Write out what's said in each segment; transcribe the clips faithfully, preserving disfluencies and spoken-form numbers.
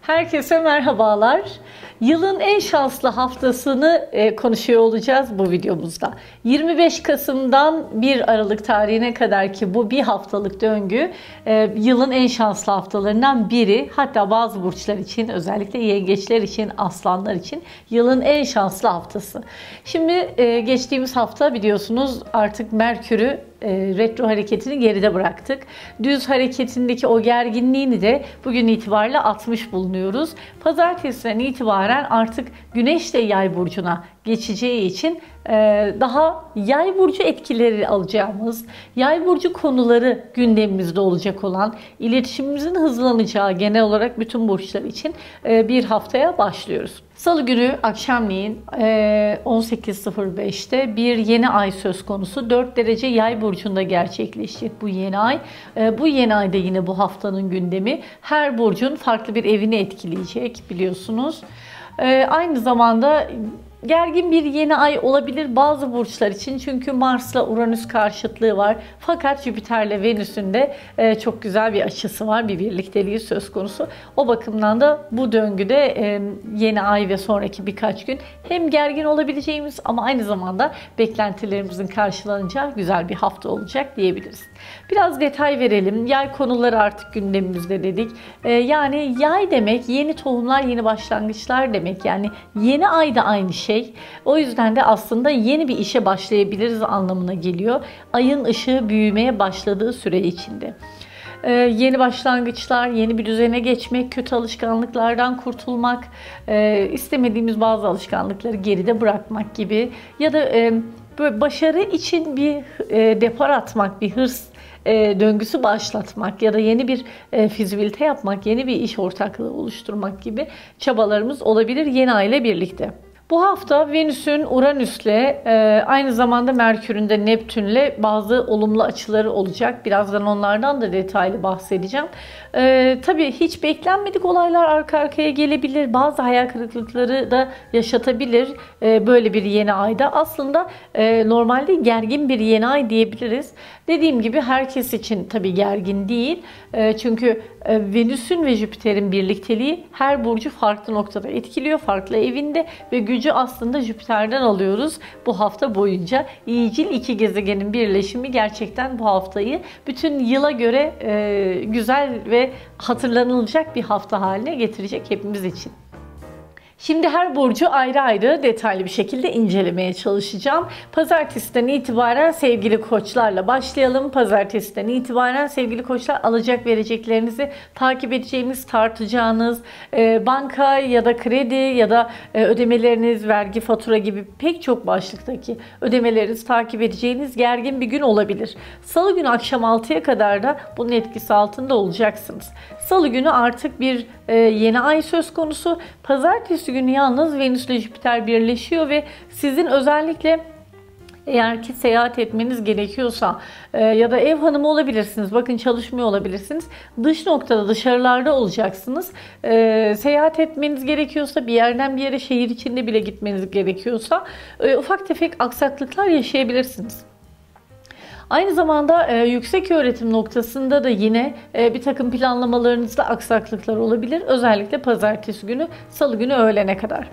Herkese merhabalar. Yılın en şanslı haftasını e, konuşuyor olacağız bu videomuzda. yirmi beş Kasım'dan bir Aralık tarihine kadar ki bu bir haftalık döngü e, yılın en şanslı haftalarından biri. Hatta bazı burçlar için, özellikle yengeçler için, aslanlar için yılın en şanslı haftası. Şimdi e, geçtiğimiz hafta biliyorsunuz artık Merkür'ü retro hareketini geride bıraktık. Düz hareketindeki o gerginliğini de bugün itibariyle atmış bulunuyoruz. Pazartesiden itibaren artık Güneş de Yay burcuna geçeceği için daha Yay burcu etkileri alacağımız, Yay burcu konuları gündemimizde olacak olan, iletişimimizin hızlanacağı genel olarak bütün burçlar için bir haftaya başlıyoruz. Salı günü akşamleyin on sekiz sıfır beşte bir yeni ay söz konusu. dört derece Yay burcunda gerçekleşecek bu yeni ay. Bu yeni ayda yine bu haftanın gündemi her burcun farklı bir evini etkileyecek biliyorsunuz. Aynı zamanda gergin bir yeni ay olabilir bazı burçlar için çünkü Mars'la Uranüs karşıtlığı var. Fakat Jüpiter'le Venüs'ün de çok güzel bir açısı var, bir birlikteliği söz konusu. O bakımdan da bu döngüde yeni ay ve sonraki birkaç gün hem gergin olabileceğimiz ama aynı zamanda beklentilerimizin karşılanacağı güzel bir hafta olacak diyebiliriz. Biraz detay verelim. Yay konuları artık gündemimizde dedik. Yani yay demek yeni tohumlar, yeni başlangıçlar demek. Yani yeni ay da aynı şey. O yüzden de aslında yeni bir işe başlayabiliriz anlamına geliyor. Ayın ışığı büyümeye başladığı süre içinde. Ee, yeni başlangıçlar, yeni bir düzene geçmek, kötü alışkanlıklardan kurtulmak, e, istemediğimiz bazı alışkanlıkları geride bırakmak gibi ya da e, böyle başarı için bir e, depar atmak, bir hırs E, döngüsü başlatmak ya da yeni bir e, fizibilite yapmak, yeni bir iş ortaklığı oluşturmak gibi çabalarımız olabilir yeni ay ile birlikte. Bu hafta Venüs'ün Uranüs'le e, aynı zamanda Merkür'ün de Neptün'le bazı olumlu açıları olacak. Birazdan onlardan da detaylı bahsedeceğim. E, tabii hiç beklenmedik olaylar arka arkaya gelebilir. Bazı hayal kırıklıkları da yaşatabilir e, böyle bir yeni ayda. Aslında e, normalde gergin bir yeni ay diyebiliriz. Dediğim gibi herkes için tabii gergin değil. E, çünkü e, Venüs'ün ve Jüpiter'in birlikteliği her burcu farklı noktada etkiliyor. Farklı evinde ve gücü aslında Jüpiter'den alıyoruz bu hafta boyunca. İyicil iki gezegenin birleşimi gerçekten bu haftayı bütün yıla göre e, güzel ve hatırlanılacak bir hafta haline getirecek hepimiz için. Şimdi her burcu ayrı ayrı detaylı bir şekilde incelemeye çalışacağım. Pazartesiden itibaren sevgili koçlarla başlayalım. Pazartesiden itibaren sevgili koçlar alacak vereceklerinizi takip edeceğiniz, tartacağınız, banka ya da kredi ya da ödemeleriniz, vergi, fatura gibi pek çok başlıktaki ödemelerinizi takip edeceğiniz gergin bir gün olabilir. Salı günü akşam altıya kadar da bunun etkisi altında olacaksınız. Salı günü artık bir yeni ay söz konusu. Pazartesi günü yalnız Venüs ile Jüpiter birleşiyor ve sizin özellikle eğer ki seyahat etmeniz gerekiyorsa e, ya da ev hanımı olabilirsiniz, bakın çalışmıyor olabilirsiniz. Dış noktada, dışarılarda olacaksınız. E, seyahat etmeniz gerekiyorsa, bir yerden bir yere, şehir içinde bile gitmeniz gerekiyorsa e, ufak tefek aksaklıklar yaşayabilirsiniz. Aynı zamanda e, yüksek öğretim noktasında da yine e, bir takım planlamalarınızda aksaklıklar olabilir. Özellikle pazartesi günü, salı günü öğlene kadar.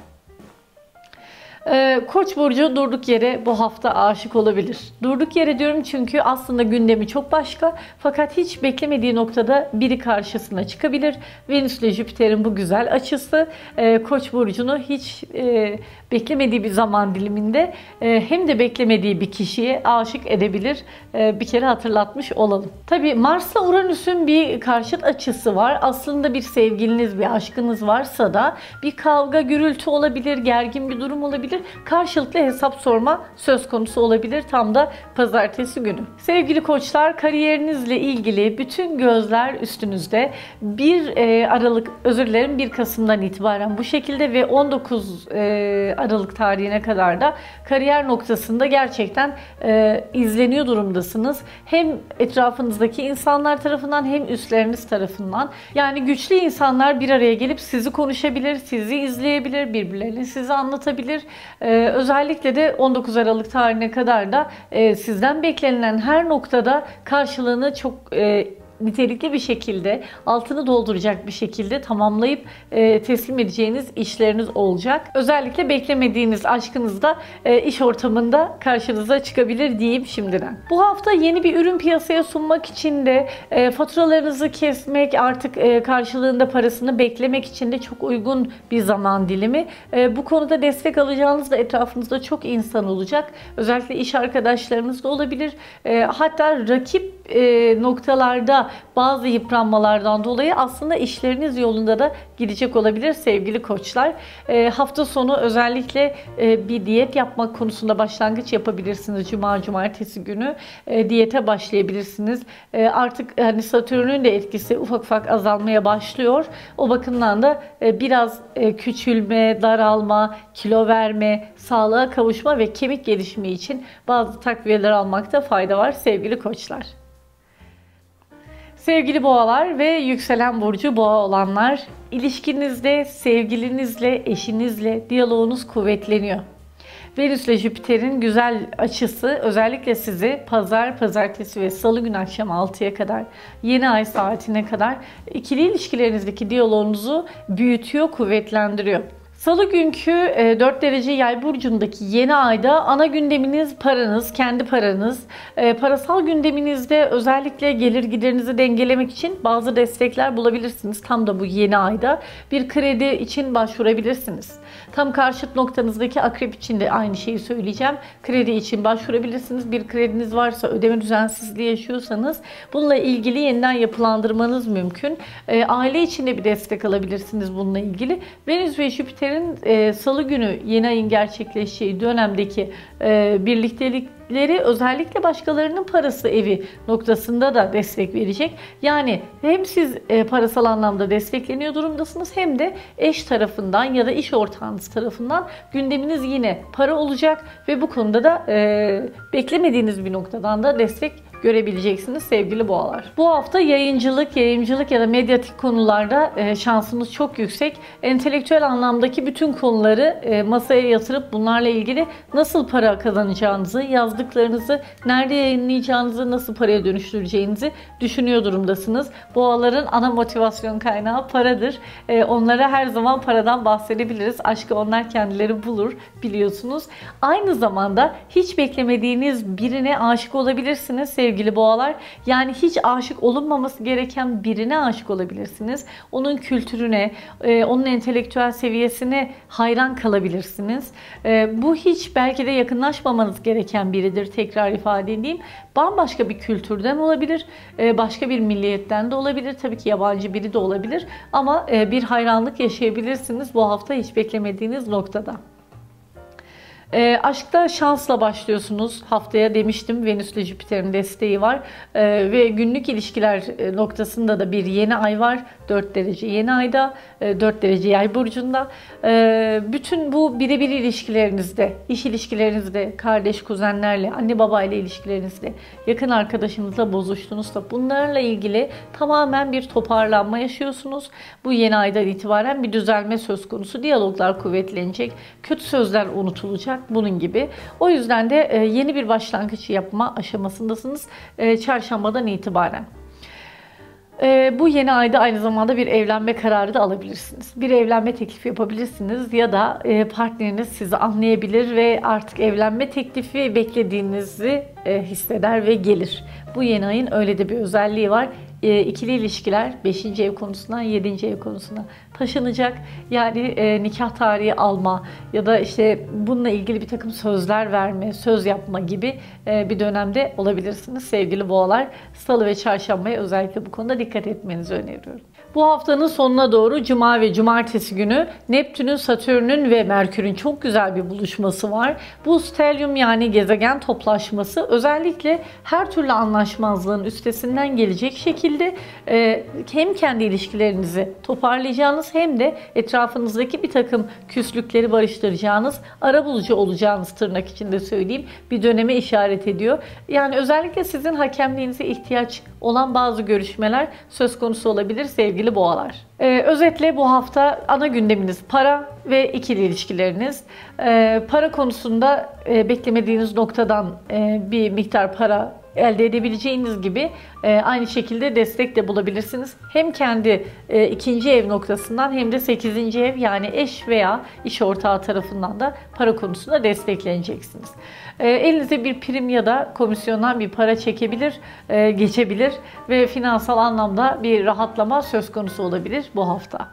Ee, Koç burcu durduk yere bu hafta aşık olabilir. Durduk yere diyorum çünkü aslında gündemi çok başka fakat hiç beklemediği noktada biri karşısına çıkabilir. Venüs ile Jüpiter'in bu güzel açısı e, Koç burcunu hiç e, beklemediği bir zaman diliminde e, hem de beklemediği bir kişiye aşık edebilir. E, bir kere hatırlatmış olalım. Tabii Mars'la Uranüs'ün bir karşıt açısı var. Aslında bir sevgiliniz, bir aşkınız varsa da bir kavga, gürültü olabilir, gergin bir durum olabilir. Karşılıklı hesap sorma söz konusu olabilir tam da pazartesi günü. Sevgili koçlar, kariyerinizle ilgili bütün gözler üstünüzde. bir Aralık, özür dilerim bir Kasım'dan itibaren bu şekilde ve on dokuz Aralık tarihine kadar da kariyer noktasında gerçekten izleniyor durumdasınız. Hem etrafınızdaki insanlar tarafından hem üstleriniz tarafından. Yani güçlü insanlar bir araya gelip sizi konuşabilir, sizi izleyebilir, birbirlerine sizi anlatabilir. Ee, özellikle de on dokuz Aralık tarihine kadar da e, sizden beklenilen her noktada karşılığını çok e, nitelikli bir şekilde, altını dolduracak bir şekilde tamamlayıp e, teslim edeceğiniz işleriniz olacak. Özellikle beklemediğiniz aşkınız da e, iş ortamında karşınıza çıkabilir diyeyim şimdiden. Bu hafta yeni bir ürün piyasaya sunmak için de e, faturalarınızı kesmek, artık e, karşılığında parasını beklemek için de çok uygun bir zaman dilimi. E, bu konuda destek alacağınız da etrafınızda çok insan olacak. Özellikle iş arkadaşlarınız da olabilir. E, hatta rakip e, noktalarda bazı yıpranmalardan dolayı aslında işleriniz yolunda da gidecek olabilir sevgili koçlar. E, hafta sonu özellikle e, bir diyet yapmak konusunda başlangıç yapabilirsiniz. Cuma, cumartesi günü e, diyete başlayabilirsiniz. E, artık hani Satürn'ün de etkisi ufak ufak azalmaya başlıyor. O bakımdan da e, biraz e, küçülme, daralma, kilo verme, sağlığa kavuşma ve kemik gelişimi için bazı takviyeler almakta fayda var sevgili koçlar. Sevgili boğalar ve yükselen burcu boğa olanlar, ilişkinizde sevgilinizle, eşinizle diyaloğunuz kuvvetleniyor. Venüs ile Jüpiter'in güzel açısı özellikle sizi pazar, pazartesi ve salı günü akşam altıya kadar, yeni ay saatine kadar ikili ilişkilerinizdeki diyaloğunuzu büyütüyor, kuvvetlendiriyor. Salı günkü dört derece yay burcundaki yeni ayda ana gündeminiz paranız, kendi paranız. Parasal gündeminizde özellikle gelir giderinizi dengelemek için bazı destekler bulabilirsiniz. Tam da bu yeni ayda bir kredi için başvurabilirsiniz. Tam karşıt noktanızdaki akrep için de aynı şeyi söyleyeceğim. Kredi için başvurabilirsiniz. Bir krediniz varsa, ödeme düzensizliği yaşıyorsanız bununla ilgili yeniden yapılandırmanız mümkün. Aile için de bir destek alabilirsiniz bununla ilgili. Venüs ve Jüpiter E, Salı günü yeni ayın gerçekleşeceği dönemdeki e, birliktelikleri özellikle başkalarının parası evi noktasında da destek verecek. Yani hem siz e, parasal anlamda destekleniyor durumdasınız hem de eş tarafından ya da iş ortağınız tarafından gündeminiz yine para olacak ve bu konuda da e, beklemediğiniz bir noktadan da destek görebileceksiniz sevgili boğalar. Bu hafta yayıncılık, yayıncılık ya da medyatik konularda e, şansınız çok yüksek. Entelektüel anlamdaki bütün konuları e, masaya yatırıp bunlarla ilgili nasıl para kazanacağınızı, yazdıklarınızı nerede yayınlayacağınızı, nasıl paraya dönüştüreceğinizi düşünüyor durumdasınız. Boğaların ana motivasyon kaynağı paradır. E, onlara her zaman paradan bahsedebiliriz. Aşkı onlar kendileri bulur biliyorsunuz. Aynı zamanda hiç beklemediğiniz birine aşık olabilirsiniz sevgili Sevgili boğalar, yani hiç aşık olunmaması gereken birine aşık olabilirsiniz. Onun kültürüne, onun entelektüel seviyesine hayran kalabilirsiniz. Bu hiç belki de yakınlaşmamanız gereken biridir, tekrar ifade edeyim. Bambaşka bir kültürden olabilir, başka bir milliyetten de olabilir, tabii ki yabancı biri de olabilir. Ama bir hayranlık yaşayabilirsiniz bu hafta hiç beklemediğiniz noktada. E, aşkta şansla başlıyorsunuz. Haftaya demiştim Venüs ile Jüpiter'in desteği var. E, ve günlük ilişkiler noktasında da bir yeni ay var. dört derece yeni ayda, e, dört derece yay burcunda. E, bütün bu birebir ilişkilerinizde, iş ilişkilerinizde, kardeş, kuzenlerle, anne babayla ilişkilerinizde, yakın arkadaşınızla bozuştunuzsa bunlarla ilgili tamamen bir toparlanma yaşıyorsunuz. Bu yeni aydan itibaren bir düzelme söz konusu. Diyaloglar kuvvetlenecek. Kötü sözler unutulacak. Bunun gibi. O yüzden de yeni bir başlangıç yapma aşamasındasınız çarşambadan itibaren. Bu yeni ayda aynı zamanda bir evlenme kararı da alabilirsiniz. Bir evlenme teklifi yapabilirsiniz ya da partneriniz sizi anlayabilir ve artık evlenme teklifi beklediğinizi hisseder ve gelir. Bu yeni ayın öyle de bir özelliği var. İkili ilişkiler beşinci ev konusundan yedinci ev konusuna taşınacak. Yani e, nikah tarihi alma ya da işte bununla ilgili bir takım sözler verme, söz yapma gibi e, bir dönemde olabilirsiniz sevgili boğalar. Salı ve çarşambaya özellikle bu konuda dikkat etmenizi öneriyorum. Bu haftanın sonuna doğru Cuma ve Cumartesi günü Neptün'ün, Satürn'ün ve Merkür'ün çok güzel bir buluşması var. Bu stelyum yani gezegen toplaşması özellikle her türlü anlaşmazlığın üstesinden gelecek şekilde e, hem kendi ilişkilerinizi toparlayacağınız hem de etrafınızdaki bir takım küslükleri barıştıracağınız, arabulucu olacağınız tırnak içinde söyleyeyim bir döneme işaret ediyor. Yani özellikle sizin hakemliğinize ihtiyaç olan bazı görüşmeler söz konusu olabilir sevgili boğalar. Ee, özetle bu hafta ana gündeminiz para ve ikili ilişkileriniz. Ee, para konusunda e, beklemediğiniz noktadan e, bir miktar para elde edebileceğiniz gibi e, aynı şekilde destek de bulabilirsiniz. Hem kendi e, ikinci ev noktasından hem de sekizinci ev yani eş veya iş ortağı tarafından da para konusunda destekleneceksiniz. E, elinize bir prim ya da komisyondan bir para çekebilir, e, geçebilir ve finansal anlamda bir rahatlama söz konusu olabilir bu hafta.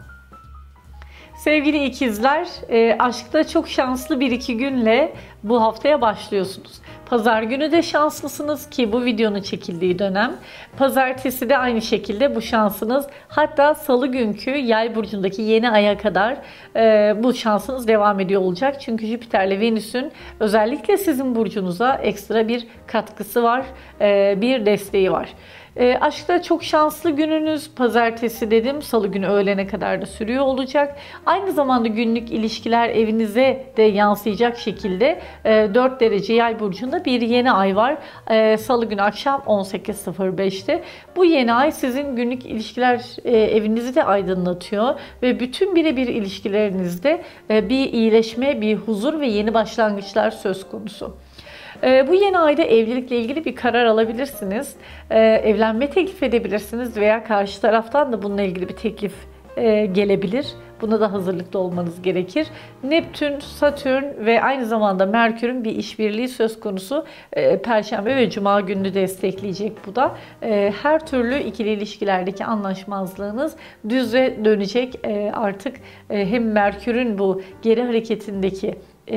Sevgili ikizler, e, aşkta çok şanslı bir iki günle bu haftaya başlıyorsunuz. Pazar günü de şanslısınız ki bu videonun çekildiği dönem. Pazartesi de aynı şekilde bu şansınız. Hatta salı günkü Yay burcundaki yeni aya kadar e, bu şansınız devam ediyor olacak. Çünkü Jüpiter'le Venüs'ün özellikle sizin burcunuza ekstra bir katkısı var, e, bir desteği var. E, aşkta çok şanslı gününüz pazartesi dedim. Salı günü öğlene kadar da sürüyor olacak. Aynı zamanda günlük ilişkiler evinize de yansıyacak şekilde e, dört derece Yay burcunda bir yeni ay var. E, Salı günü akşam on sekiz sıfır beşte. Bu yeni ay sizin günlük ilişkiler e, evinizi de aydınlatıyor ve bütün birebir ilişkilerinizde e, bir iyileşme, bir huzur ve yeni başlangıçlar söz konusu. Bu yeni ayda evlilikle ilgili bir karar alabilirsiniz. Evlenme teklif edebilirsiniz veya karşı taraftan da bununla ilgili bir teklif gelebilir. Buna da hazırlıklı olmanız gerekir. Neptün, Satürn ve aynı zamanda Merkür'ün bir işbirliği söz konusu. Perşembe ve Cuma gününü destekleyecek bu da. Her türlü ikili ilişkilerdeki anlaşmazlığınız düze dönecek. Artık hem Merkür'ün bu geri hareketindeki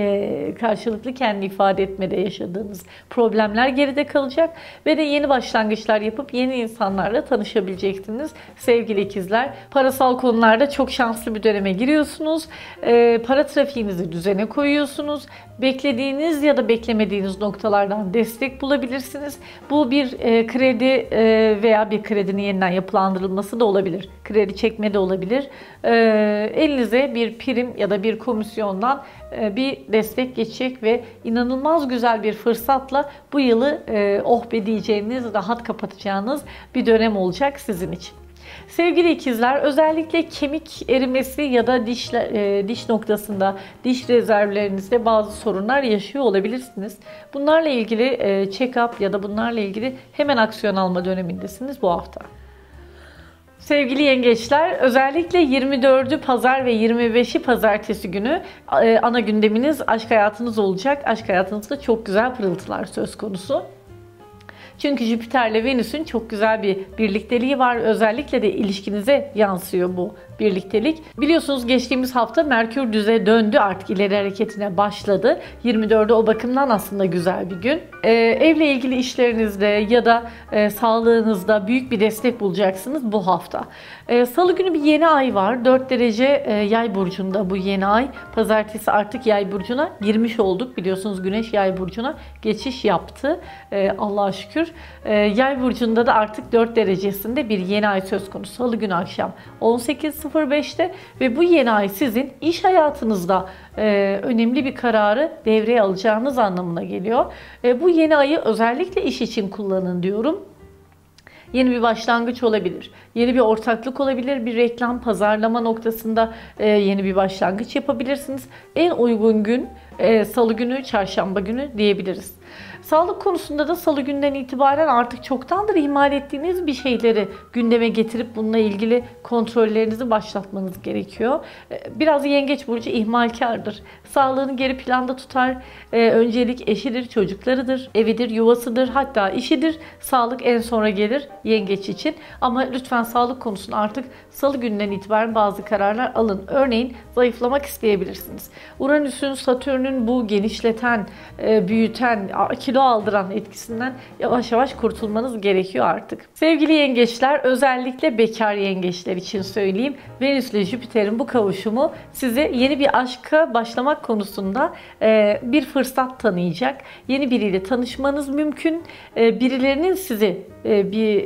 E, karşılıklı kendi ifade etmede yaşadığınız problemler geride kalacak ve de yeni başlangıçlar yapıp yeni insanlarla tanışabileceksiniz sevgili ikizler. Parasal konularda çok şanslı bir döneme giriyorsunuz. E, para trafiğinizi düzene koyuyorsunuz. Beklediğiniz ya da beklemediğiniz noktalardan destek bulabilirsiniz. Bu bir e, kredi e, veya bir kredinin yeniden yapılandırılması da olabilir. Kredi çekme de olabilir. E, elinize bir prim ya da bir komisyondan e, bir destek geçecek ve inanılmaz güzel bir fırsatla bu yılı e, oh be diyeceğiniz, rahat kapatacağınız bir dönem olacak sizin için. Sevgili ikizler, özellikle kemik erimesi ya da diş, e, diş noktasında, diş rezervlerinizde bazı sorunlar yaşıyor olabilirsiniz. Bunlarla ilgili e, check-up ya da bunlarla ilgili hemen aksiyon alma dönemindesiniz bu hafta. Sevgili yengeçler, özellikle yirmi dördü pazar ve yirmi beşi pazartesi günü e, ana gündeminiz aşk hayatınız olacak. Aşk hayatınızda çok güzel pırıltılar söz konusu. Çünkü Jüpiter'le Venüs'ün çok güzel bir birlikteliği var. Özellikle de ilişkinize yansıyor bu birliktelik. Biliyorsunuz geçtiğimiz hafta Merkür düze döndü. Artık ileri hareketine başladı. yirmi dördü o bakımdan aslında güzel bir gün. Ee, evle ilgili işlerinizde ya da e, sağlığınızda büyük bir destek bulacaksınız bu hafta. Ee, Salı günü bir yeni ay var. dört derece e, Yay burcunda bu yeni ay. Pazartesi artık Yay burcuna girmiş olduk. Biliyorsunuz Güneş Yay burcuna geçiş yaptı. Ee, Allah'a şükür. Ee, Yay burcunda da artık dört derecesinde bir yeni ay söz konusu. Salı günü akşam on sekiz sıfır beşte ve bu yeni ay sizin iş hayatınızda e, önemli bir kararı devreye alacağınız anlamına geliyor. E, bu yeni ayı özellikle iş için kullanın diyorum. Yeni bir başlangıç olabilir. Yeni bir ortaklık olabilir. Bir reklam, pazarlama noktasında e, yeni bir başlangıç yapabilirsiniz. En uygun gün e, Salı günü, Çarşamba günü diyebiliriz. Sağlık konusunda da Salı günden itibaren artık çoktandır ihmal ettiğiniz bir şeyleri gündeme getirip bununla ilgili kontrollerinizi başlatmanız gerekiyor. Biraz Yengeç burcu ihmalkardır. Sağlığını geri planda tutar. Öncelik eşidir, çocuklarıdır, evidir, yuvasıdır, hatta işidir. Sağlık en sonra gelir Yengeç için. Ama lütfen sağlık konusunda artık Salı günden itibaren bazı kararlar alın. Örneğin zayıflamak isteyebilirsiniz. Uranüs'ün, Satürn'ün bu genişleten, büyüten, kilo aldıran etkisinden yavaş yavaş kurtulmanız gerekiyor artık. Sevgili yengeçler, özellikle bekar yengeçler için söyleyeyim. Venüs ile Jüpiter'in bu kavuşumu size yeni bir aşka başlamak konusunda bir fırsat tanıyacak. Yeni biriyle tanışmanız mümkün. Birilerinin sizi bir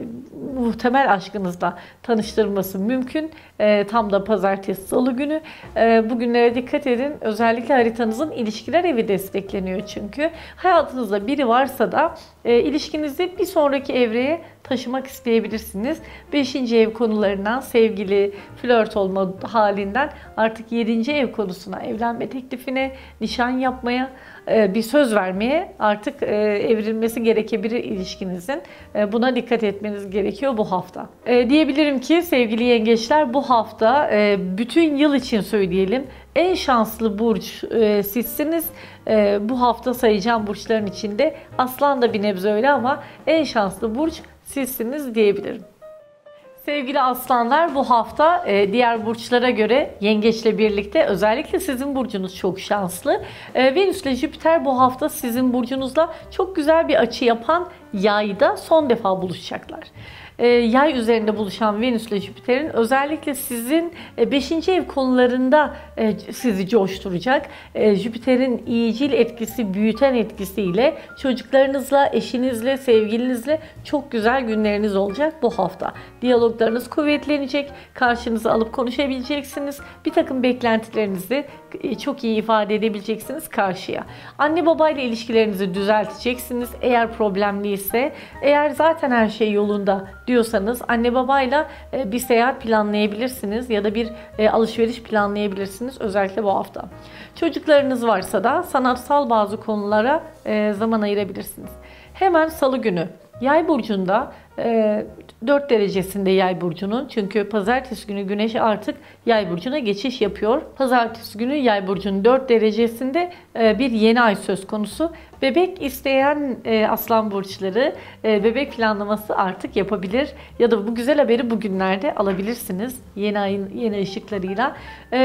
muhtemel aşkınızla tanıştırması mümkün. E, tam da pazartesi, salı günü. E, bugünlere dikkat edin. Özellikle haritanızın ilişkiler evi destekleniyor çünkü. Hayatınızda biri varsa da e, ilişkinizi bir sonraki evreye taşımak isteyebilirsiniz. beşinci ev konularından, sevgili, flört olma halinden artık yedinci ev konusuna, evlenme teklifine, nişan yapmaya, bir söz vermeye artık evrilmesi gerekebilir ilişkinizin. Buna dikkat etmeniz gerekiyor bu hafta. Diyebilirim ki sevgili yengeçler, bu hafta bütün yıl için söyleyelim, en şanslı burç sizsiniz. Bu hafta sayacağım burçların içinde Aslan da bir nebze öyle ama en şanslı burç sizsiniz diyebilirim. Sevgili aslanlar, bu hafta diğer burçlara göre yengeçle birlikte özellikle sizin burcunuz çok şanslı. Venüs ile Jüpiter bu hafta sizin burcunuzla çok güzel bir açı yapan Yay'da son defa buluşacaklar. Yay üzerinde buluşan Venüs ile Jüpiter'in özellikle sizin beşinci ev konularında sizi coşturacak. Jüpiter'in iyicil etkisi, büyüten etkisiyle çocuklarınızla, eşinizle, sevgilinizle çok güzel günleriniz olacak bu hafta. Diyaloglarınız kuvvetlenecek, karşınıza alıp konuşabileceksiniz. Bir takım beklentilerinizi çok iyi ifade edebileceksiniz karşıya. Anne babayla ilişkilerinizi düzelteceksiniz eğer problemliyse. Eğer zaten her şey yolunda diyorsanız anne babayla bir seyahat planlayabilirsiniz ya da bir alışveriş planlayabilirsiniz özellikle bu hafta. Çocuklarınız varsa da sanatsal bazı konulara zaman ayırabilirsiniz. Hemen Salı günü Yay burcunda dört derecesinde Yay burcunun, çünkü pazartesi günü Güneş artık Yay burcuna geçiş yapıyor. Pazartesi günü Yay burcunun dört derecesinde bir yeni ay söz konusu. Bebek isteyen aslan burçları bebek planlaması artık yapabilir ya da bu güzel haberi bugünlerde alabilirsiniz yeni ayın yeni ışıklarıyla.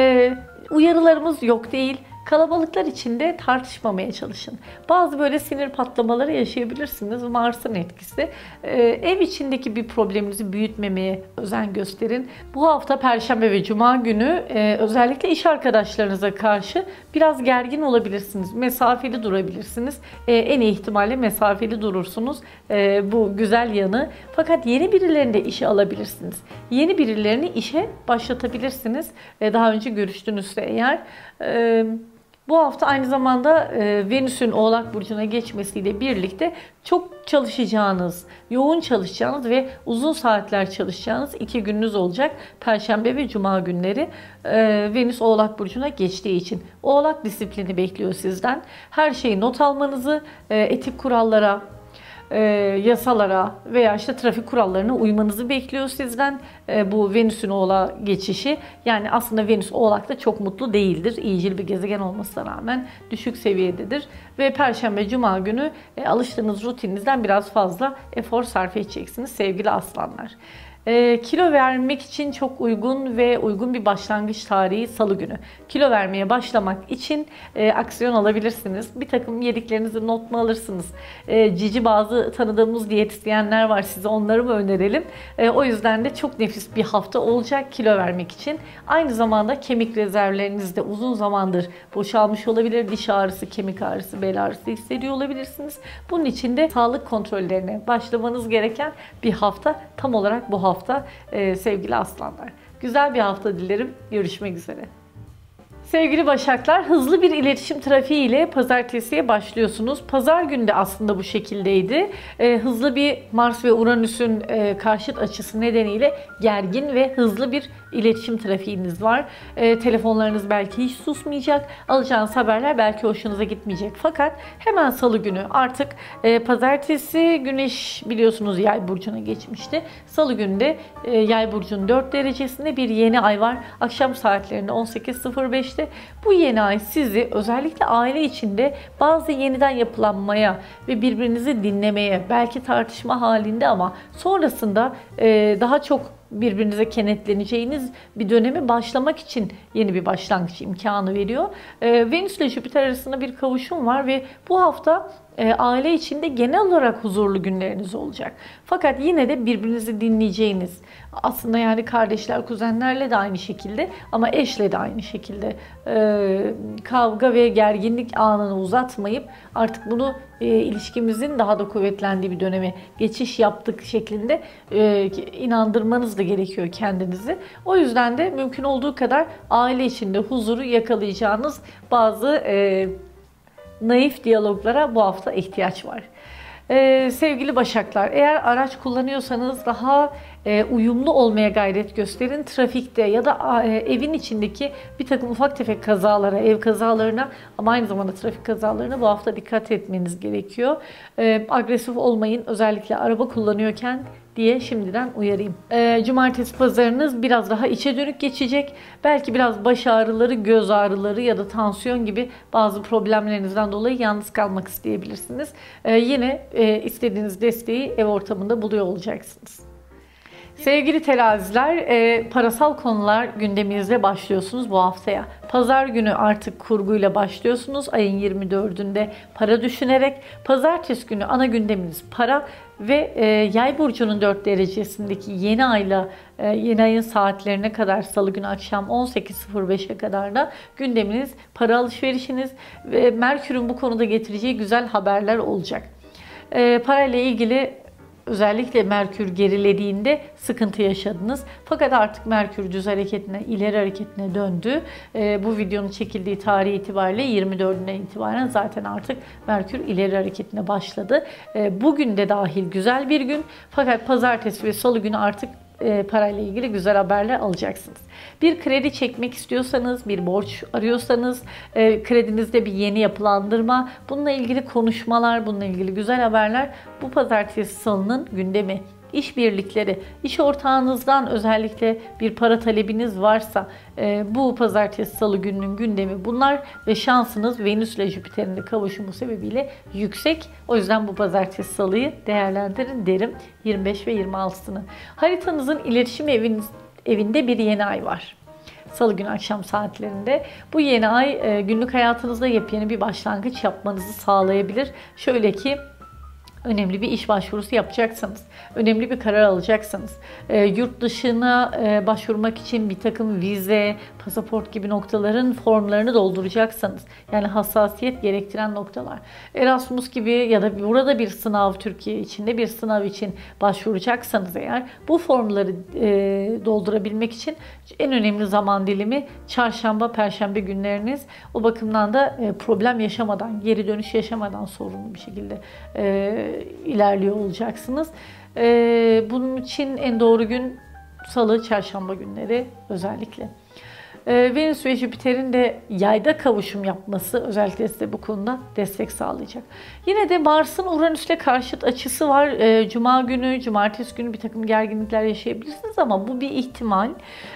Uyarılarımız yok değil. Kalabalıklar içinde tartışmamaya çalışın. Bazı böyle sinir patlamaları yaşayabilirsiniz. Mars'ın etkisi. Ee, ev içindeki bir probleminizi büyütmemeye özen gösterin. Bu hafta Perşembe ve Cuma günü e, özellikle iş arkadaşlarınıza karşı biraz gergin olabilirsiniz. Mesafeli durabilirsiniz. E, en iyi ihtimalle mesafeli durursunuz. E, bu güzel yanı. Fakat yeni birilerini de işe alabilirsiniz. Yeni birilerini işe başlatabilirsiniz. E, daha önce görüştünüzse eğer. E, Bu hafta aynı zamanda e, Venüs'ün Oğlak Burcu'na geçmesiyle birlikte çok çalışacağınız, yoğun çalışacağınız ve uzun saatler çalışacağınız iki gününüz olacak. Perşembe ve Cuma günleri e, Venüs Oğlak Burcu'na geçtiği için. Oğlak disiplini bekliyor sizden. Her şeyi not almanızı, e, etik kurallara, E, yasalara veya işte trafik kurallarına uymanızı bekliyor sizden e, bu Venüs'ün Oğlak'a geçişi. Yani aslında Venüs Oğlak'ta çok mutlu değildir. İyicil bir gezegen olmasına rağmen düşük seviyededir. Ve Perşembe Cuma günü e, alıştığınız rutininizden biraz fazla efor sarf edeceksiniz sevgili aslanlar. E, kilo vermek için çok uygun ve uygun bir başlangıç tarihi Salı günü. Kilo vermeye başlamak için e, aksiyon alabilirsiniz. Bir takım yediklerinizi not mu alırsınız? E, cici bazı tanıdığımız diyetisyenler var. Size onları mı önerelim? E, o yüzden de çok nefis bir hafta olacak kilo vermek için. Aynı zamanda kemik rezervleriniz de uzun zamandır boşalmış olabilir. Diş ağrısı, kemik ağrısı, bel ağrısı hissediyor olabilirsiniz. Bunun için de sağlık kontrollerine başlamanız gereken bir hafta, tam olarak bu hafta. hafta ee, sevgili aslanlar. Güzel bir hafta dilerim. Görüşmek üzere. Sevgili Başaklar, hızlı bir iletişim trafiği ile pazartesiye başlıyorsunuz. Pazar günü de aslında bu şekildeydi. Ee, hızlı bir Mars ve Uranüs'ün e, karşıt açısı nedeniyle gergin ve hızlı bir iletişim trafiğiniz var. E, telefonlarınız belki hiç susmayacak. Alacağınız haberler belki hoşunuza gitmeyecek. Fakat hemen Salı günü artık e, pazartesi Güneş biliyorsunuz Yay burcuna geçmişti. Salı günü de e, Yay burcunun dört derecesinde bir yeni ay var. Akşam saatlerinde on sekiz sıfır beşte. Bu yeni ay sizi özellikle aile içinde bazı yeniden yapılanmaya ve birbirinizi dinlemeye, belki tartışma halinde ama sonrasında e, daha çok birbirinize kenetleneceğiniz bir dönemi başlamak için yeni bir başlangıç imkanı veriyor. E, Venüs ile Jüpiter arasında bir kavuşum var ve bu hafta e, aile içinde genel olarak huzurlu günleriniz olacak. Fakat yine de birbirinizi dinleyeceğiniz, aslında yani kardeşler, kuzenlerle de aynı şekilde ama eşle de aynı şekilde e, kavga ve gerginlik anını uzatmayıp artık bunu e, ilişkimizin daha da kuvvetlendiği bir döneme geçiş yaptık şeklinde e, inandırmanız da gerekiyor kendinizi. O yüzden de mümkün olduğu kadar aile içinde huzuru yakalayacağınız bazı e, naif diyaloglara bu hafta ihtiyaç var. Ee, sevgili Başaklar, eğer araç kullanıyorsanız daha e, uyumlu olmaya gayret gösterin. Trafikte ya da e, evin içindeki bir takım ufak tefek kazalara, ev kazalarına ama aynı zamanda trafik kazalarına bu hafta dikkat etmeniz gerekiyor. E, agresif olmayın, özellikle araba kullanıyorken diye şimdiden uyarayım. E, cumartesi pazarınız biraz daha içe dönük geçecek. Belki biraz baş ağrıları, göz ağrıları ya da tansiyon gibi bazı problemlerinizden dolayı yalnız kalmak isteyebilirsiniz. E, yine e, istediğiniz desteği ev ortamında buluyor olacaksınız. Sevgili teraziler, e, parasal konular gündeminizle başlıyorsunuz bu haftaya. Pazar günü artık kurguyla başlıyorsunuz. Ayın yirmi dördünde para düşünerek. Pazartesi günü ana gündeminiz para ve e, Yay burcunun dört derecesindeki yeni ayla e, yeni ayın saatlerine kadar salı günü akşam on sekiz sıfır beşe kadar da gündeminiz para alışverişiniz ve Merkür'ün bu konuda getireceği güzel haberler olacak. E, parayla ilgili özellikle Merkür gerilediğinde sıkıntı yaşadınız. Fakat artık Merkür düz hareketine, ileri hareketine döndü. Ee, bu videonun çekildiği tarih itibariyle yirmi dördünden itibaren zaten artık Merkür ileri hareketine başladı. Ee, bugün de dahil güzel bir gün. Fakat pazartesi ve salı günü artık e, parayla ilgili güzel haberler alacaksınız. Bir kredi çekmek istiyorsanız, bir borç arıyorsanız, e, kredinizde bir yeni yapılandırma, bununla ilgili konuşmalar, bununla ilgili güzel haberler bu pazartesi salının gündemi. İşbirlikleri, iş ortağınızdan özellikle bir para talebiniz varsa e, bu pazartesi salı gününün gündemi bunlar ve şansınız Venüs ile Jüpiter'in de kavuşumu sebebiyle yüksek. O yüzden bu pazartesi salıyı değerlendirin derim yirmi beş ve yirmi altısını. Haritanızın iletişim eviniz, evinde bir yeni ay var. Salı günü akşam saatlerinde. Bu yeni ay günlük hayatınızda yepyeni bir başlangıç yapmanızı sağlayabilir. Şöyle ki önemli bir iş başvurusu yapacaksanız, önemli bir karar alacaksanız, e, yurt dışına e, başvurmak için bir takım vize, pasaport gibi noktaların formlarını dolduracaksanız, yani hassasiyet gerektiren noktalar, Erasmus gibi ya da burada bir sınav, Türkiye içinde bir sınav için başvuracaksanız eğer, bu formları e, doldurabilmek için en önemli zaman dilimi çarşamba, perşembe günleriniz. O bakımdan da e, problem yaşamadan, geri dönüş yaşamadan sorunlu bir şekilde e, ilerliyor olacaksınız. Ee, bunun için en doğru gün salı, çarşamba günleri özellikle. Ee, Venüs ve Jüpiter'in de yayda kavuşum yapması özellikle size bu konuda destek sağlayacak. Yine de Mars'ın Uranüs'le karşıt açısı var. Ee, Cuma günü, cumartesi günü bir takım gerginlikler yaşayabilirsiniz ama bu bir ihtimal.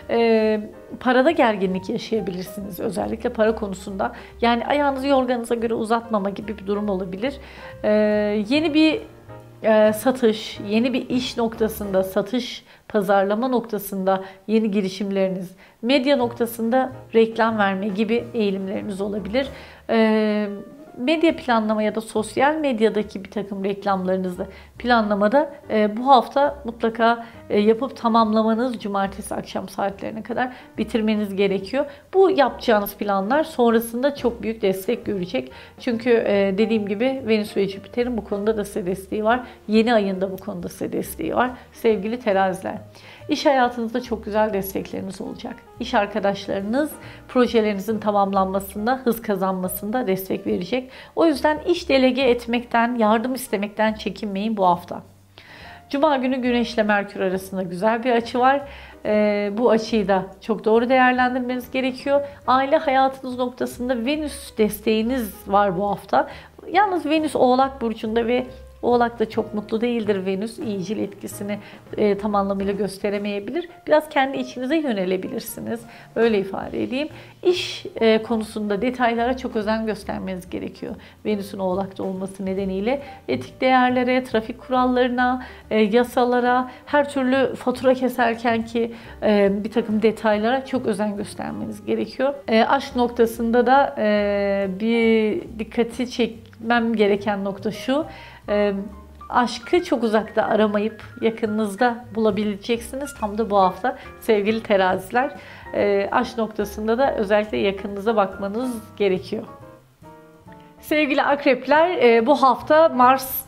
Ee, parada gerginlik yaşayabilirsiniz. Özellikle para konusunda. Yani ayağınızı yorganınıza göre uzatmama gibi bir durum olabilir. Ee, yeni bir e, satış, yeni bir iş noktasında satış, pazarlama noktasında yeni girişimleriniz, medya noktasında reklam verme gibi eğilimleriniz olabilir. Ee, medya planlama ya da sosyal medyadaki bir takım reklamlarınızı planlamada e, bu hafta mutlaka e, yapıp tamamlamanız, cumartesi akşam saatlerine kadar bitirmeniz gerekiyor. Bu yapacağınız planlar sonrasında çok büyük destek görecek. Çünkü e, dediğim gibi Venüs ve Jüpiter'in bu konuda da size desteği var. Yeni ayında bu konuda size desteği var. Sevgili teraziler. İş hayatınızda çok güzel destekleriniz olacak. İş arkadaşlarınız projelerinizin tamamlanmasında, hız kazanmasında destek verecek. O yüzden iş delege etmekten, yardım istemekten çekinmeyin bu hafta. Cuma günü Güneş ile Merkür arasında güzel bir açı var. Ee, bu açıyı da çok doğru değerlendirmeniz gerekiyor. Aile hayatınız noktasında Venüs desteğiniz var bu hafta. Yalnız Venüs Oğlak Burcu'nda ve Oğlak da çok mutlu değildir Venüs. İyicil etkisini e, tam anlamıyla gösteremeyebilir. Biraz kendi içinize yönelebilirsiniz. Öyle ifade edeyim. İş e, konusunda detaylara çok özen göstermeniz gerekiyor. Venüs'ün Oğlak'ta olması nedeniyle etik değerlere, trafik kurallarına, e, yasalara, her türlü fatura keserken ki e, bir takım detaylara çok özen göstermeniz gerekiyor. E, aşk noktasında da e, bir dikkati çekmem gereken nokta şu. E, aşkı çok uzakta aramayıp yakınınızda bulabileceksiniz. Tam da bu hafta sevgili teraziler. E, aşk noktasında da özellikle yakınınıza bakmanız gerekiyor. Sevgili akrepler, e, bu hafta Mars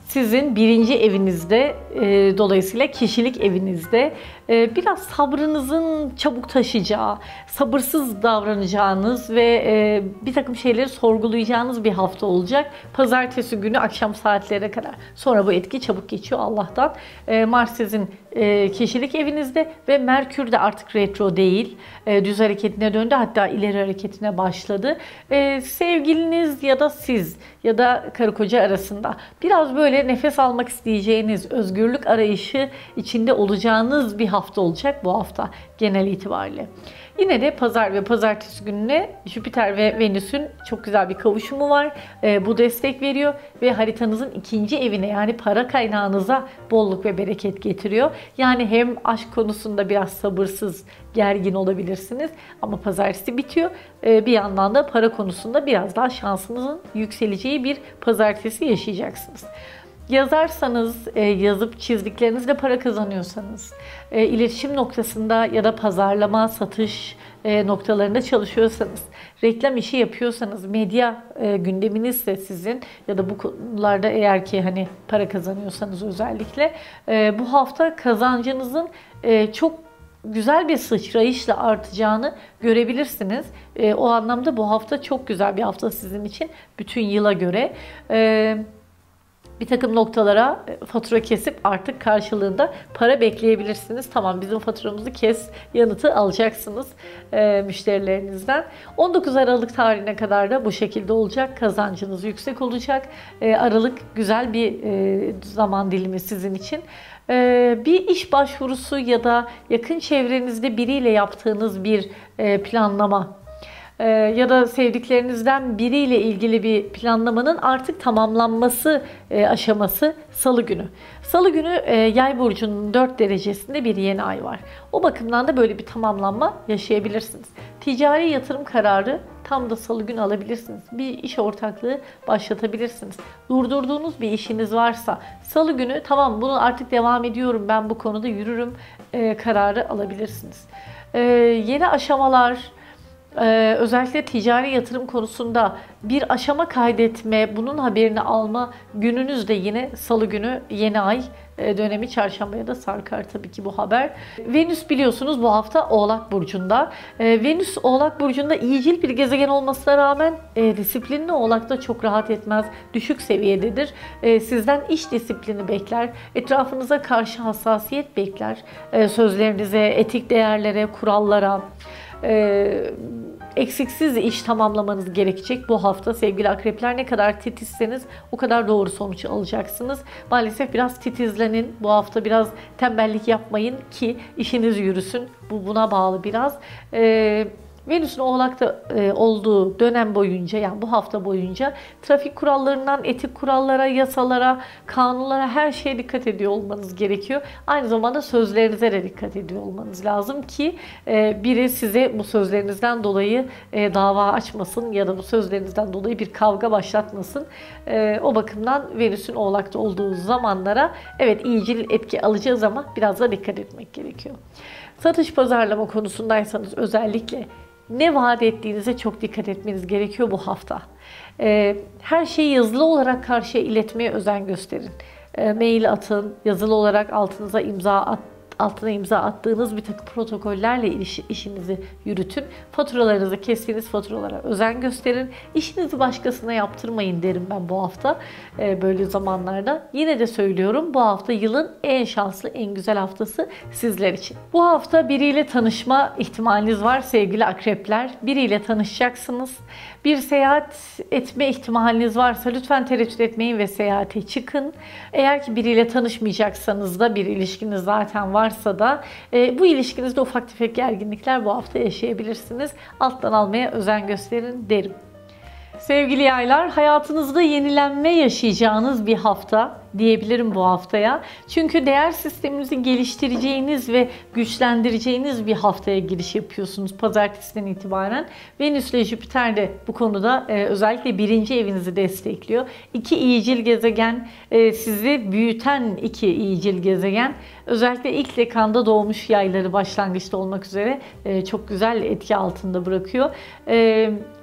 sizin birinci evinizde, e, dolayısıyla kişilik evinizde e, biraz sabrınızın çabuk taşacağı, sabırsız davranacağınız ve e, bir takım şeyleri sorgulayacağınız bir hafta olacak. Pazartesi günü akşam saatlere kadar. Sonra bu etki çabuk geçiyor Allah'tan. E, Mars sizin e, kişilik evinizde ve Merkür de artık retro değil. E, düz hareketine döndü, hatta ileri hareketine başladı. E, sevgiliniz ya da siz ya da karı koca arasında biraz böyle nefes almak isteyeceğiniz, özgürlük arayışı içinde olacağınız bir hafta olacak bu hafta genel itibariyle. Yine de pazar ve pazartesi gününe Jüpiter ve Venüs'ün çok güzel bir kavuşumu var. E, bu destek veriyor ve haritanızın ikinci evine, yani para kaynağınıza bolluk ve bereket getiriyor. Yani hem aşk konusunda biraz sabırsız, gergin olabilirsiniz ama pazartesi bitiyor. E, bir yandan da para konusunda biraz daha şansınızın yükseleceği bir pazartesi yaşayacaksınız. Yazarsanız, yazıp çizdiklerinizle para kazanıyorsanız, iletişim noktasında ya da pazarlama, satış noktalarında çalışıyorsanız, reklam işi yapıyorsanız, medya gündeminizse sizin ya da bu konularda eğer ki hani para kazanıyorsanız özellikle, bu hafta kazancınızın çok güzel bir sıçrayışla artacağını görebilirsiniz. O anlamda bu hafta çok güzel bir hafta sizin için bütün yıla göre. Bir takım noktalara fatura kesip artık karşılığında para bekleyebilirsiniz. Tamam, bizim faturamızı kes, yanıtı alacaksınız e, müşterilerinizden. on dokuz Aralık tarihine kadar da bu şekilde olacak. Kazancınız yüksek olacak. E, Aralık güzel bir e, zaman dilimi sizin için. E, bir iş başvurusu ya da yakın çevrenizde biriyle yaptığınız bir e, planlama ya da sevdiklerinizden biriyle ilgili bir planlamanın artık tamamlanması aşaması Salı günü. Salı günü Yay burcunun dört derecesinde bir yeni ay var. O bakımdan da böyle bir tamamlanma yaşayabilirsiniz. Ticari yatırım kararı tam da Salı günü alabilirsiniz. Bir iş ortaklığı başlatabilirsiniz. Durdurduğunuz bir işiniz varsa Salı günü tamam, bunu artık devam ediyorum, ben bu konuda yürürüm kararı alabilirsiniz. Yeni aşamalar, Ee, özellikle ticari yatırım konusunda bir aşama kaydetme, bunun haberini alma gününüz de yine Salı günü, yeni ay dönemi, çarşambaya da sarkar tabii ki bu haber. Venüs biliyorsunuz bu hafta Oğlak Burcu'nda. Ee, Venüs Oğlak Burcu'nda iyicil bir gezegen olmasına rağmen e, disiplinli Oğlak'ta çok rahat etmez. Düşük seviyededir. E, sizden iş disiplini bekler. Etrafınıza karşı hassasiyet bekler. E, sözlerinize, etik değerlere, kurallara, Ee, eksiksiz iş tamamlamanız gerekecek bu hafta sevgili akrepler. Ne kadar titizseniz o kadar doğru sonuç alacaksınız. Maalesef biraz titizlenin. Bu hafta biraz tembellik yapmayın ki işiniz yürüsün. Bu buna bağlı biraz. Ee, Venüs'ün Oğlak'ta e, olduğu dönem boyunca, yani bu hafta boyunca trafik kurallarından etik kurallara, yasalara, kanunlara, her şeye dikkat ediyor olmanız gerekiyor. Aynı zamanda sözlerinize de dikkat ediyor olmanız lazım ki e, biri size bu sözlerinizden dolayı e, dava açmasın ya da bu sözlerinizden dolayı bir kavga başlatmasın. E, o bakımdan Venüs'ün Oğlak'ta olduğu zamanlara evet iyicil etki alacağız ama biraz da dikkat etmek gerekiyor. Satış pazarlama konusundaysanız özellikle ne vaat ettiğinize çok dikkat etmeniz gerekiyor bu hafta. Her şeyi yazılı olarak karşıya iletmeye özen gösterin. Mail atın, yazılı olarak altınıza imza at, altına imza attığınız bir takım protokollerle iş, işinizi yürütün. Faturalarınızı, kestiğiniz faturalara özen gösterin. İşinizi başkasına yaptırmayın derim ben bu hafta e, böyle zamanlarda. Yine de söylüyorum, bu hafta yılın en şanslı, en güzel haftası sizler için. Bu hafta biriyle tanışma ihtimaliniz var sevgili akrepler. Biriyle tanışacaksınız. Bir seyahat etme ihtimaliniz varsa lütfen tereddüt etmeyin ve seyahate çıkın. Eğer ki biriyle tanışmayacaksanız da, bir ilişkiniz zaten varsa da e, bu ilişkinizde ufak tefek gerginlikler bu hafta yaşayabilirsiniz. Alttan almaya özen gösterin derim. Sevgili yaylar, hayatınızda yenilenme yaşayacağınız bir hafta diyebilirim bu haftaya. Çünkü değer sisteminizi geliştireceğiniz ve güçlendireceğiniz bir haftaya giriş yapıyorsunuz pazartesiden itibaren. Venüs ile Jüpiter de bu konuda e, özellikle birinci evinizi destekliyor. İki iyicil gezegen, e, sizi büyüten iki iyicil gezegen. Özellikle ilk dekanda doğmuş yayları başlangıçta olmak üzere e, çok güzel etki altında bırakıyor. E,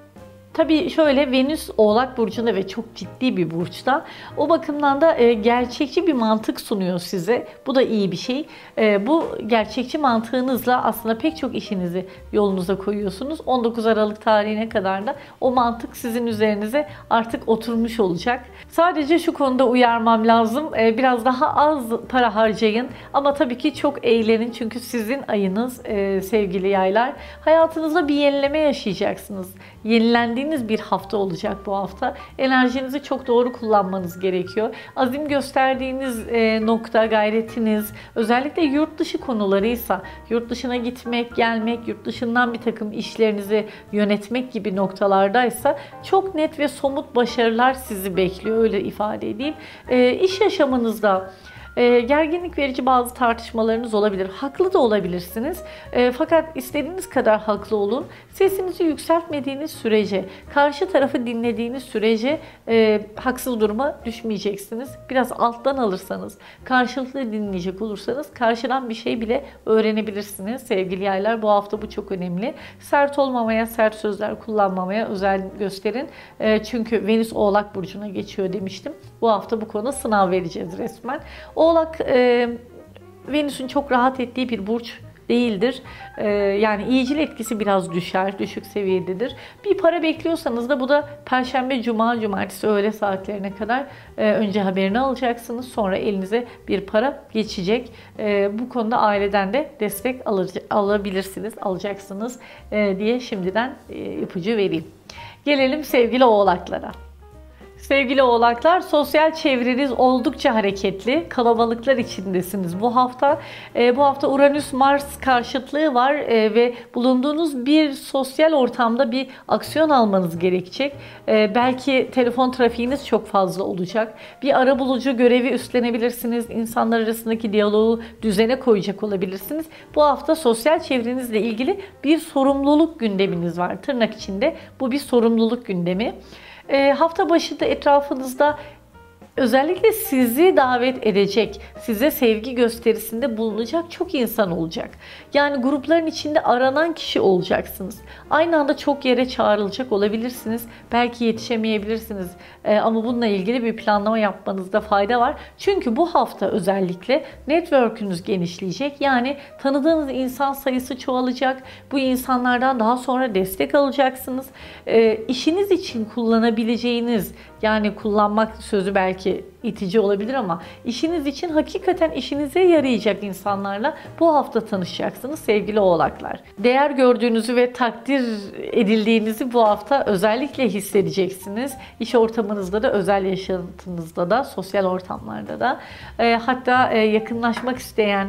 Tabii şöyle, Venüs Oğlak Burcu'nda ve çok ciddi bir burçta. O bakımdan da e, gerçekçi bir mantık sunuyor size. Bu da iyi bir şey. E, bu gerçekçi mantığınızla aslında pek çok işinizi yolunuza koyuyorsunuz. on dokuz Aralık tarihine kadar da o mantık sizin üzerinize artık oturmuş olacak. Sadece şu konuda uyarmam lazım. E, biraz daha az para harcayın. Ama tabii ki çok eğlenin. Çünkü sizin ayınız e, sevgili yaylar. Hayatınızda bir yenileme yaşayacaksınız. Yenilendiğiniz bir hafta olacak bu hafta. Enerjinizi çok doğru kullanmanız gerekiyor. Azim gösterdiğiniz e, nokta, gayretiniz, özellikle yurt dışı konularıysa, yurt dışına gitmek, gelmek, yurt dışından bir takım işlerinizi yönetmek gibi noktalardaysa çok net ve somut başarılar sizi bekliyor, öyle ifade edeyim. E, iş yaşamınızda E, gerginlik verici bazı tartışmalarınız olabilir. Haklı da olabilirsiniz. E, fakat istediğiniz kadar haklı olun. Sesinizi yükseltmediğiniz sürece, karşı tarafı dinlediğiniz sürece e, haksız duruma düşmeyeceksiniz. Biraz alttan alırsanız, karşılıklı dinleyecek olursanız karşıdan bir şey bile öğrenebilirsiniz. Sevgili yaylar, bu hafta bu çok önemli. Sert olmamaya, sert sözler kullanmamaya özen gösterin. E, çünkü Venüs Oğlak Burcu'na geçiyor demiştim. Bu hafta bu konuda sınav vereceğiz resmen. Oğlak, e, Venüs'ün çok rahat ettiği bir burç değildir. E, yani iyicil etkisi biraz düşer, düşük seviyededir. Bir para bekliyorsanız da bu da Perşembe, Cuma, Cumartesi öğle saatlerine kadar e, önce haberini alacaksınız. Sonra elinize bir para geçecek. E, bu konuda aileden de destek alabilirsiniz, alacaksınız e, diye şimdiden e, ipucu vereyim. Gelelim sevgili Oğlaklara. Sevgili Oğlaklar, sosyal çevreniz oldukça hareketli, kalabalıklar içindesiniz bu hafta. E, bu hafta Uranüs-Mars karşıtlığı var e, ve bulunduğunuz bir sosyal ortamda bir aksiyon almanız gerekecek. E, belki telefon trafiğiniz çok fazla olacak. Bir arabulucu görevi üstlenebilirsiniz. İnsanlar arasındaki diyaloğu düzene koyacak olabilirsiniz. Bu hafta sosyal çevrenizle ilgili bir sorumluluk gündeminiz var. Tırnak içinde bu bir sorumluluk gündemi. E, hafta başında etrafınızda özellikle sizi davet edecek, size sevgi gösterisinde bulunacak çok insan olacak. Yani grupların içinde aranan kişi olacaksınız. Aynı anda çok yere çağrılacak olabilirsiniz. Belki yetişemeyebilirsiniz. Ee, ama bununla ilgili bir planlama yapmanızda fayda var. Çünkü bu hafta özellikle network'ünüz genişleyecek. Yani tanıdığınız insan sayısı çoğalacak. Bu insanlardan daha sonra destek alacaksınız. Ee, işiniz için kullanabileceğiniz, yani kullanmak sözü belki itici olabilir ama işiniz için hakikaten işinize yarayacak insanlarla bu hafta tanışacaksınız sevgili Oğlaklar. Değer gördüğünüzü ve takdir edildiğinizi bu hafta özellikle hissedeceksiniz. İş ortamınızda da, özel yaşantınızda da, sosyal ortamlarda da. E, hatta e, yakınlaşmak isteyen,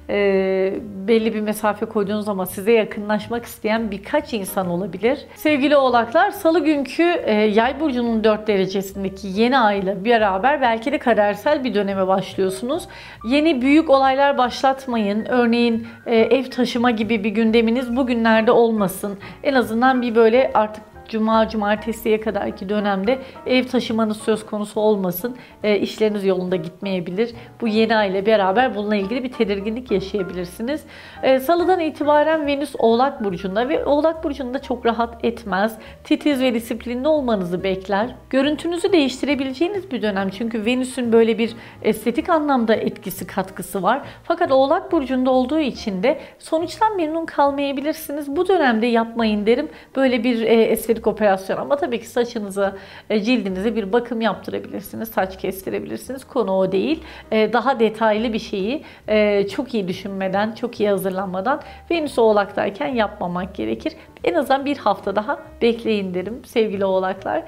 E, belli bir mesafe koyduğunuz ama size yakınlaşmak isteyen birkaç insan olabilir. Sevgili Oğlaklar, Salı günkü e, Yay burcunun dört derecesindeki yeni ayla beraber belki de kadersel bir döneme başlıyorsunuz. Yeni büyük olaylar başlatmayın. Örneğin e, ev taşıma gibi bir gündeminiz bugünlerde olmasın. En azından bir böyle artık Cuma, cumartesiye kadarki dönemde ev taşımanız söz konusu olmasın. E, işleriniz yolunda gitmeyebilir. Bu yeni ay ile beraber bununla ilgili bir tedirginlik yaşayabilirsiniz. E, Salıdan itibaren Venüs Oğlak Burcu'nda ve Oğlak Burcu'nda çok rahat etmez. Titiz ve disiplinli olmanızı bekler. Görüntünüzü değiştirebileceğiniz bir dönem. Çünkü Venüs'ün böyle bir estetik anlamda etkisi, katkısı var. Fakat Oğlak Burcu'nda olduğu için de sonuçtan memnun kalmayabilirsiniz. Bu dönemde yapmayın derim. Böyle bir e, estetik operasyon, ama tabii ki saçınıza, cildinize bir bakım yaptırabilirsiniz, saç kestirebilirsiniz. Konu o değil. Daha detaylı bir şeyi çok iyi düşünmeden, çok iyi hazırlanmadan Venüs Oğlak'tayken yapmamak gerekir. En azından bir hafta daha bekleyin derim sevgili Oğlaklar.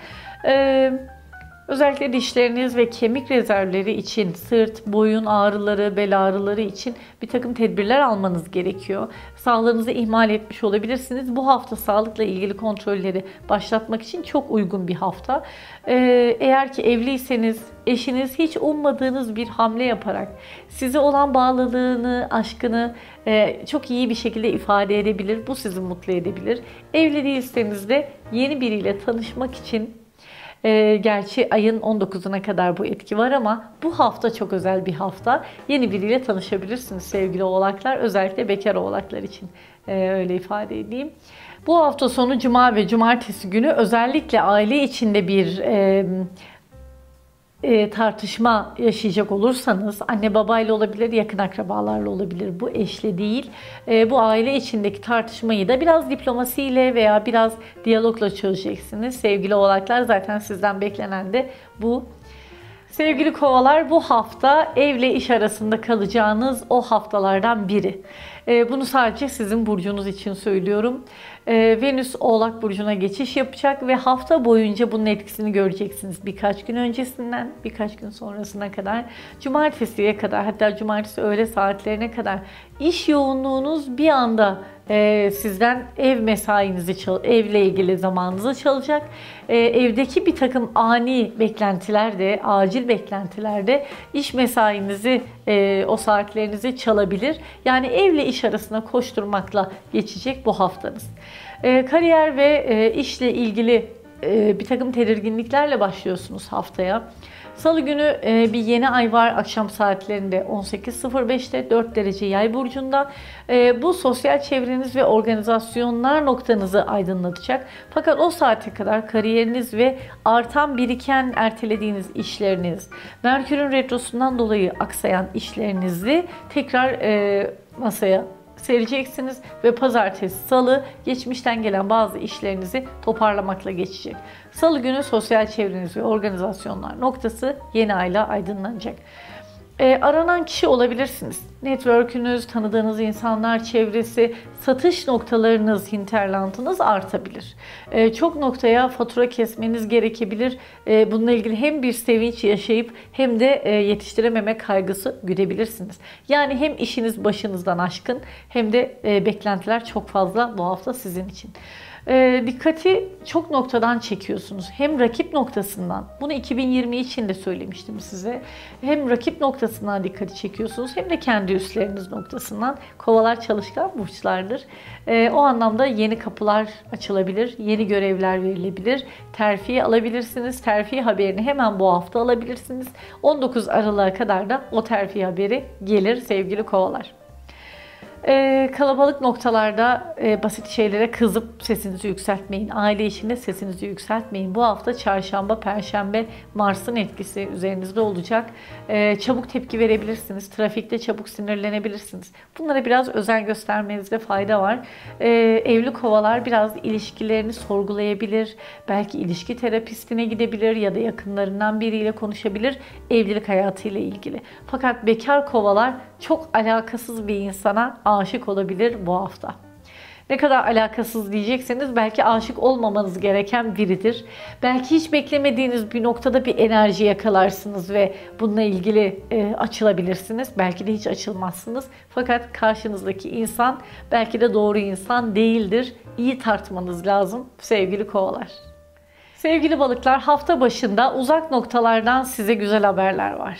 Özellikle dişleriniz ve kemik rezervleri için, sırt, boyun ağrıları, bel ağrıları için bir takım tedbirler almanız gerekiyor. Sağlığınızı ihmal etmiş olabilirsiniz. Bu hafta sağlıkla ilgili kontrolleri başlatmak için çok uygun bir hafta. Ee, eğer ki evliyseniz eşiniz hiç ummadığınız bir hamle yaparak size olan bağlılığını, aşkını e, çok iyi bir şekilde ifade edebilir. Bu sizi mutlu edebilir. Evli değilseniz de yeni biriyle tanışmak için E, gerçi ayın on dokuzuna kadar bu etki var ama bu hafta çok özel bir hafta. Yeni biriyle tanışabilirsiniz sevgili oğlaklar. Özellikle bekar oğlaklar için e, öyle ifade edeyim. Bu hafta sonu cuma ve cumartesi günü özellikle aile içinde bir e, e, tartışma yaşayacak olursanız, anne babayla olabilir, yakın akrabalarla olabilir, bu eşle değil. E, bu aile içindeki tartışmayı da biraz diplomasiyle veya biraz diyalogla çözeceksiniz. Sevgili oğlaklar, zaten sizden beklenen de bu. Sevgili kovalar, bu hafta evle iş arasında kalacağınız o haftalardan biri. Bunu sadece sizin burcunuz için söylüyorum. Venüs Oğlak Burcu'na geçiş yapacak ve hafta boyunca bunun etkisini göreceksiniz. Birkaç gün öncesinden birkaç gün sonrasına kadar, cumartesiye kadar, hatta cumartesi öğle saatlerine kadar iş yoğunluğunuz bir anda e, sizden ev mesainizi, evle ilgili zamanınızı çalacak. E, evdeki bir takım ani beklentiler de, acil beklentiler de iş mesainizi, e, o saatlerinizi çalabilir. Yani evle iş arasında koşturmakla geçecek bu haftanız. E, kariyer ve e, işle ilgili e, bir takım tedirginliklerle başlıyorsunuz haftaya. Salı günü e, bir yeni ay var akşam saatlerinde on sekiz sıfır beşte dört derece Yay burcunda. E, bu sosyal çevreniz ve organizasyonlar noktanızı aydınlatacak. Fakat o saate kadar kariyeriniz ve artan biriken ertelediğiniz işleriniz, Merkür'ün retrosundan dolayı aksayan işlerinizi tekrar e, masaya sereceksiniz ve pazartesi, salı geçmişten gelen bazı işlerinizi toparlamakla geçecek. Salı günü sosyal çevreniz ve organizasyonlar noktası yeni ayla aydınlanacak. E, aranan kişi olabilirsiniz. Network'ünüz, tanıdığınız insanlar çevresi, satış noktalarınız, hinterlandınız artabilir. E, çok noktaya fatura kesmeniz gerekebilir. E, bununla ilgili hem bir sevinç yaşayıp hem de e, yetiştirememe kaygısı güdebilirsiniz. Yani hem işiniz başınızdan aşkın hem de e, beklentiler çok fazla bu hafta sizin için. E, dikkati çok noktadan çekiyorsunuz. Hem rakip noktasından, bunu iki bin yirmi için de söylemiştim size. Hem rakip noktasından dikkati çekiyorsunuz hem de kendi üstleriniz noktasından. Kovalar çalışkan burçlardır. E, o anlamda yeni kapılar açılabilir, yeni görevler verilebilir, terfi alabilirsiniz. Terfi haberini hemen bu hafta alabilirsiniz. on dokuz Aralık'a kadar da o terfi haberi gelir sevgili kovalar. Ee, kalabalık noktalarda e, basit şeylere kızıp sesinizi yükseltmeyin. Aile işinde sesinizi yükseltmeyin. Bu hafta çarşamba, perşembe Mars'ın etkisi üzerinizde olacak. Ee, çabuk tepki verebilirsiniz. Trafikte çabuk sinirlenebilirsiniz. Bunlara biraz özen göstermenizde fayda var. Ee, evli kovalar biraz ilişkilerini sorgulayabilir. Belki ilişki terapistine gidebilir ya da yakınlarından biriyle konuşabilir. Evlilik hayatıyla ilgili. Fakat bekar kovalar çok alakasız bir insana aşık olabilir bu hafta. Ne kadar alakasız diyecekseniz belki aşık olmamanız gereken biridir. Belki hiç beklemediğiniz bir noktada bir enerji yakalarsınız ve bununla ilgili e, açılabilirsiniz. Belki de hiç açılmazsınız. Fakat karşınızdaki insan belki de doğru insan değildir. İyi tartmanız lazım sevgili kovalar. Sevgili balıklar, hafta başında uzak noktalardan size güzel haberler var.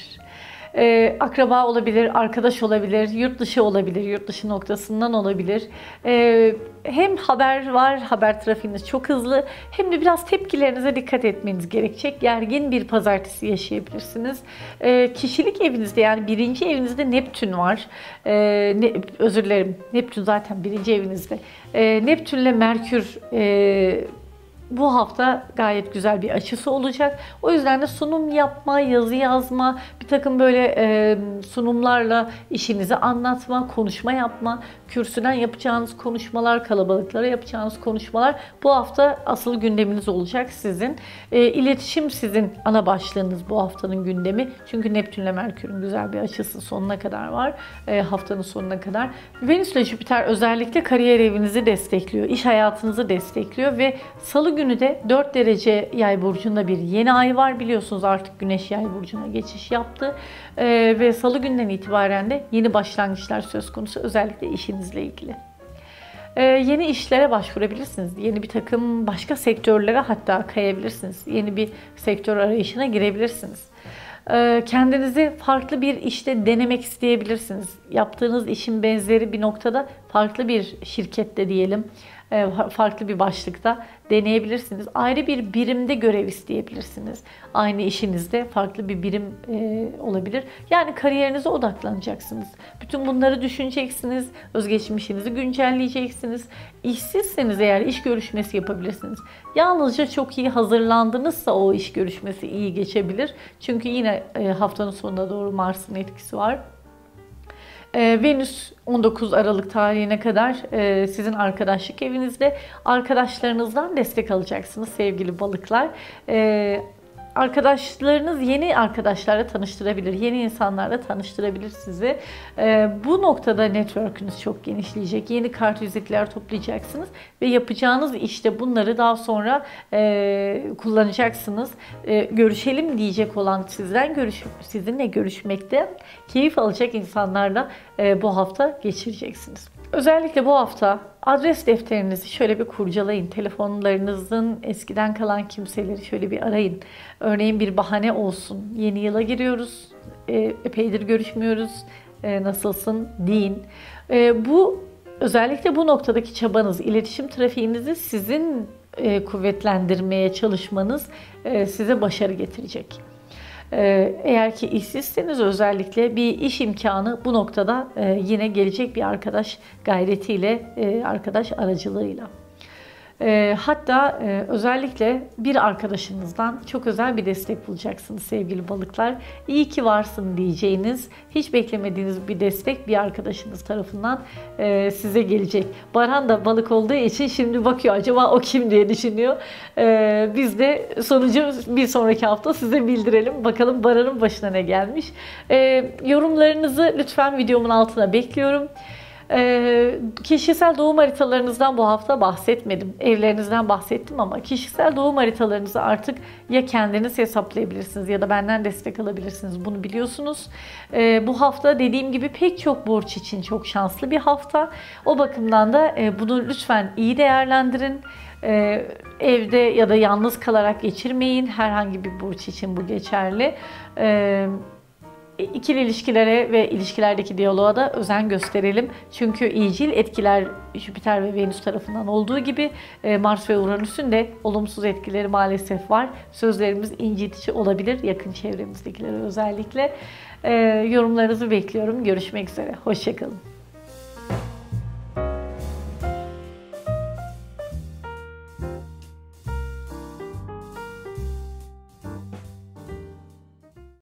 Ee, akraba olabilir, arkadaş olabilir, yurt dışı olabilir, yurt dışı noktasından olabilir. Ee, hem haber var, haber trafiğiniz çok hızlı, hem de biraz tepkilerinize dikkat etmeniz gerekecek. Gergin bir pazartesi yaşayabilirsiniz. Ee, kişilik evinizde, yani birinci evinizde Neptün var. Ee, ne, özür dilerim, Neptün zaten birinci evinizde. Ee, Neptünle Merkür e, bu hafta gayet güzel bir açısı olacak. O yüzden de sunum yapma, yazı yazma, bir takım böyle e, sunumlarla işinizi anlatma, konuşma yapma, kürsüden yapacağınız konuşmalar, kalabalıklara yapacağınız konuşmalar bu hafta asıl gündeminiz olacak sizin. E, iletişim sizin ana başlığınız bu haftanın gündemi. Çünkü Neptünle Merkür'ün güzel bir açısı sonuna kadar var. E, haftanın sonuna kadar. Venüs ile Jüpiter özellikle kariyer evinizi destekliyor, iş hayatınızı destekliyor ve Salı günü Günü de dört derece Yay burcunda bir yeni ay var. Biliyorsunuz artık Güneş Yay burcuna geçiş yaptı. Ee, ve Salı günden itibaren de yeni başlangıçlar söz konusu, özellikle işinizle ilgili. Ee, yeni işlere başvurabilirsiniz. Yeni bir takım başka sektörlere hatta kayabilirsiniz. Yeni bir sektör arayışına girebilirsiniz. Ee, kendinizi farklı bir işte denemek isteyebilirsiniz. Yaptığınız işin benzeri bir noktada farklı bir şirkette diyelim. e, farklı bir başlıkta deneyebilirsiniz. Ayrı bir birimde görev isteyebilirsiniz. Aynı işinizde farklı bir birim e, olabilir. Yani kariyerinize odaklanacaksınız. Bütün bunları düşüneceksiniz. Özgeçmişinizi güncelleyeceksiniz. İşsizseniz eğer iş görüşmesi yapabilirsiniz. Yalnızca çok iyi hazırlandınızsa o iş görüşmesi iyi geçebilir. Çünkü yine e, haftanın sonuna doğru Mars'ın etkisi var. E, Venüs on dokuz Aralık tarihine kadar e, sizin arkadaşlık evinizde, arkadaşlarınızdan destek alacaksınız sevgili balıklar. E, Arkadaşlarınız yeni arkadaşlarla tanıştırabilir, yeni insanlarla tanıştırabilir sizi. Ee, bu noktada network'ünüz çok genişleyecek. Yeni kartvizitler toplayacaksınız ve yapacağınız işte bunları daha sonra e, kullanacaksınız. E, görüşelim diyecek olan sizden görüş, sizinle görüşmekte keyif alacak insanlarla e, bu hafta geçireceksiniz. Özellikle bu hafta adres defterinizi şöyle bir kurcalayın. Telefonlarınızın eskiden kalan kimseleri şöyle bir arayın. Örneğin bir bahane olsun. Yeni yıla giriyoruz. E, epeydir görüşmüyoruz. E, nasılsın deyin. E, bu özellikle bu noktadaki çabanız, iletişim trafiğinizi sizin e, kuvvetlendirmeye çalışmanız e, size başarı getirecek. Eğer ki işsizseniz özellikle bir iş imkanı bu noktada yine gelecek bir arkadaş gayretiyle, arkadaş aracılığıyla. Hatta özellikle bir arkadaşınızdan çok özel bir destek bulacaksınız sevgili balıklar. İyi ki varsın diyeceğiniz, hiç beklemediğiniz bir destek bir arkadaşınız tarafından size gelecek. Baran da balık olduğu için şimdi bakıyor acaba o kim diye düşünüyor. Biz de sonucu bir sonraki hafta size bildirelim. Bakalım Baran'ın başına ne gelmiş. Yorumlarınızı lütfen videomun altına bekliyorum. Ee, kişisel doğum haritalarınızdan bu hafta bahsetmedim. Evlerinizden bahsettim ama kişisel doğum haritalarınızı artık ya kendiniz hesaplayabilirsiniz ya da benden destek alabilirsiniz. Bunu biliyorsunuz. Ee, bu hafta dediğim gibi pek çok burç için çok şanslı bir hafta. O bakımdan da e, bunu lütfen iyi değerlendirin. Ee, evde ya da yalnız kalarak geçirmeyin. Herhangi bir burç için bu geçerli. Ee, İkili ilişkilere ve ilişkilerdeki diyaloğa da özen gösterelim. Çünkü iyicil etkiler Jüpiter ve Venüs tarafından olduğu gibi Mars ve Uranüs'ün de olumsuz etkileri maalesef var. Sözlerimiz incitici olabilir yakın çevremizdekilere özellikle. Yorumlarınızı bekliyorum. Görüşmek üzere. Hoşça kalın.